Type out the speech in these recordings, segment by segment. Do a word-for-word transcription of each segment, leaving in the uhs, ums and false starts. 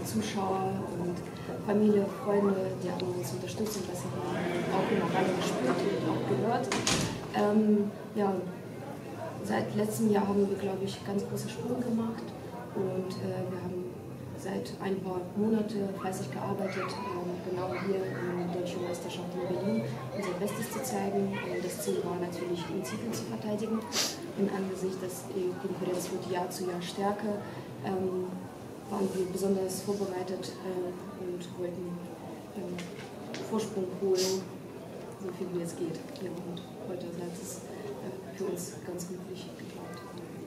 Zuschauer und Familie, Freunde, die haben uns unterstützt und das haben wir auch immer alle gespürt und auch gehört. Ähm, ja, seit letztem Jahr haben wir, glaube ich, ganz große Sprünge gemacht und äh, wir haben seit ein paar Monaten fleißig gearbeitet, ähm, genau hier in der Deutschen Meisterschaft in Berlin unser Bestes zu zeigen. Und das Ziel war natürlich, den Titel zu verteidigen. Und angesichts, dass die Konkurrenz wird Jahr zu Jahr stärker, ähm, waren wir besonders vorbereitet äh, und wollten ähm, Vorsprung holen, so viel wie es geht. Ja, und heute hat es äh, für uns ganz glücklich geklappt.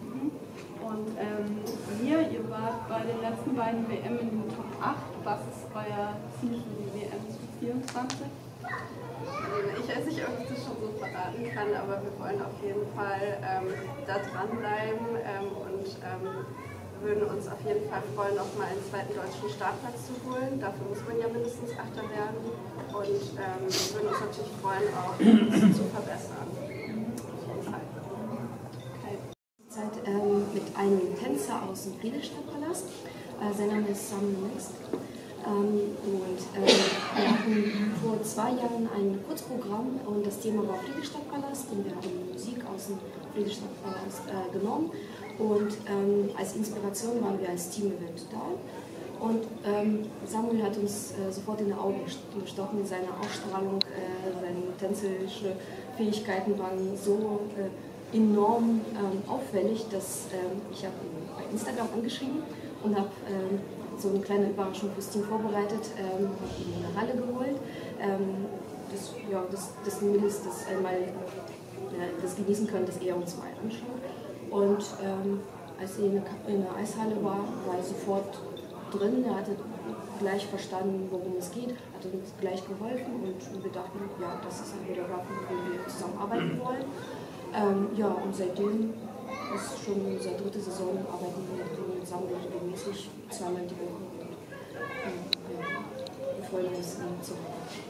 Und ähm, ihr, ihr wart bei den letzten beiden W M in den Top acht. Was ist euer Ziel für die W M vierundzwanzig? Ich weiß nicht, ob ich das schon so verraten kann, aber wir wollen auf jeden Fall ähm, da dranbleiben ähm, und ähm, würden uns auf jeden Fall freuen, nochmal einen zweiten deutschen Startplatz zu holen. Dafür muss man ja mindestens Achter werden und ähm, wir würden uns natürlich freuen, auch uns zu verbessern. Auf jeden Fall. Okay. Zeit ähm, mit einem Tänzer aus dem Friedrichstadtpalast. Äh, sein Name ist Sam Next. Ähm, und äh, wir hatten vor zwei Jahren ein Kurzprogramm und das Thema war Friedrichstadtpalast und wir haben Musik aus dem Friedrichstadtpalast äh, genommen und ähm, als Inspiration waren wir als Team-Event da. Und ähm, Samuel hat uns äh, sofort in die Augen gestochen, seine Ausstrahlung, äh, seine tänzerische Fähigkeiten waren so äh, enorm ähm, auffällig, dass ähm, ich habe ihn bei Instagram angeschrieben und habe ähm, so eine kleine Überraschung fürs Team vorbereitet, ähm, habe ihn in der Halle geholt. Ähm, das, ja, das, das mindestens das einmal äh, das genießen können, dass er uns mal anschaut. Und ähm, als er in der, in der Eishalle war, war er sofort drin. Er hatte gleich verstanden, worum es geht, hat uns gleich geholfen und wir dachten, ja, das ist ein Choreografer, mit dem wir zusammenarbeiten wollen. Ähm, ja, und seitdem ist schon unsere dritte Saison, arbeiten wir mit Samuel regelmäßig zweimal die Woche. Und, ähm, ja, wir freuen uns, ihn zu haben.